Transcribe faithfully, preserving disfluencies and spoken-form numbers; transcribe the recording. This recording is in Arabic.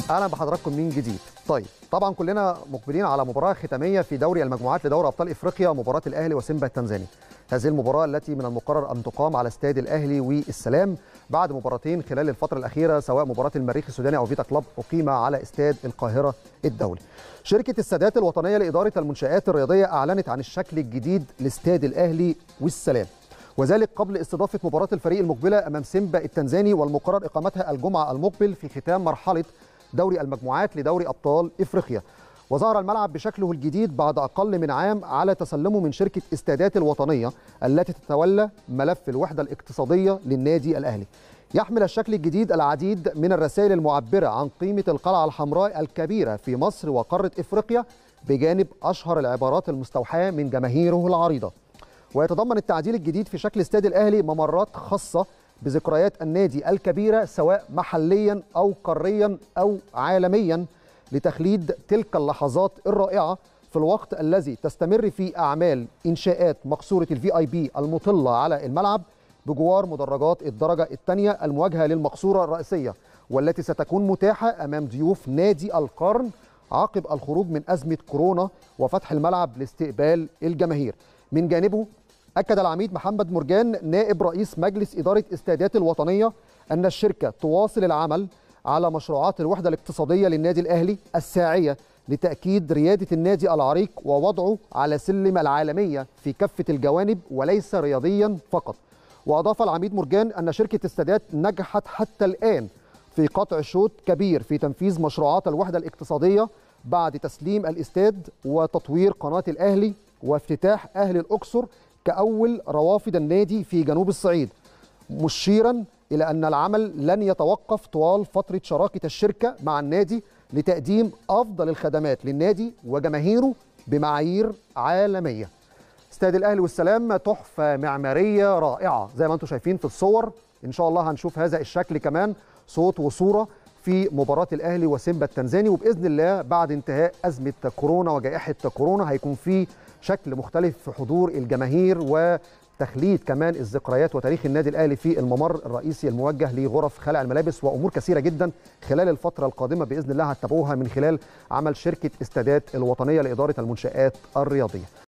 اهلا بحضراتكم من جديد. طيب طبعا كلنا مقبلين على مباراه ختاميه في دوري المجموعات لدوري ابطال افريقيا، مباراه الاهلي وسيمبا التنزاني. هذه المباراه التي من المقرر ان تقام على استاد الاهلي والسلام بعد مباراتين خلال الفتره الاخيره، سواء مباراه المريخ السوداني او فيتا كلوب اقيم على استاد القاهره الدولي. شركه السادات الوطنيه لاداره المنشآت الرياضيه اعلنت عن الشكل الجديد لاستاد الاهلي والسلام، وذلك قبل استضافه مباراه الفريق المقبله امام سيمبا التنزاني، والمقرر اقامتها الجمعه المقبل في ختام مرحله دوري المجموعات لدوري أبطال إفريقيا. وظهر الملعب بشكله الجديد بعد أقل من عام على تسلمه من شركة استادات الوطنية التي تتولى ملف الوحدة الاقتصادية للنادي الأهلي. يحمل الشكل الجديد العديد من الرسائل المعبرة عن قيمة القلعة الحمراء الكبيرة في مصر وقارة إفريقيا، بجانب أشهر العبارات المستوحاة من جماهيره العريضة. ويتضمن التعديل الجديد في شكل استاد الأهلي ممرات خاصة بذكريات النادي الكبيرة، سواء محليا أو قاريا أو عالميا، لتخليد تلك اللحظات الرائعة في الوقت الذي تستمر فيه أعمال إنشاءات مقصورة الفي آي بي المطلة على الملعب بجوار مدرجات الدرجة الثانية المواجهة للمقصورة الرئيسية، والتي ستكون متاحة أمام ضيوف نادي القرن عقب الخروج من أزمة كورونا وفتح الملعب لاستقبال الجماهير. من جانبه أكد العميد محمد مرجان نائب رئيس مجلس إدارة استادات الوطنية أن الشركة تواصل العمل على مشروعات الوحدة الاقتصادية للنادي الأهلي الساعية لتأكيد ريادة النادي العريق ووضعه على سلم العالمية في كافة الجوانب وليس رياضيا فقط. وأضاف العميد مرجان أن شركة السادات نجحت حتى الآن في قطع شوط كبير في تنفيذ مشروعات الوحدة الاقتصادية بعد تسليم الاستاد وتطوير قناة الأهلي وافتتاح أهل الأقصر كأول روافد النادي في جنوب الصعيد، مشيرا إلى أن العمل لن يتوقف طوال فترة شراكة الشركة مع النادي لتقديم أفضل الخدمات للنادي وجماهيره بمعايير عالمية. استاد الأهلي والسلام تحفة معمارية رائعة زي ما أنتم شايفين في الصور. إن شاء الله هنشوف هذا الشكل كمان صوت وصورة في مباراة الأهلي وسيمبا التنزاني، وبإذن الله بعد انتهاء أزمة كورونا وجائحة كورونا هيكون في شكل مختلف في حضور الجماهير وتخليد كمان الذكريات وتاريخ النادي الأهلي في الممر الرئيسي الموجه لغرف خلع الملابس، وأمور كثيرة جدا خلال الفترة القادمة بإذن الله هتتابعوها من خلال عمل شركة استادات الوطنية لإدارة المنشآت الرياضية.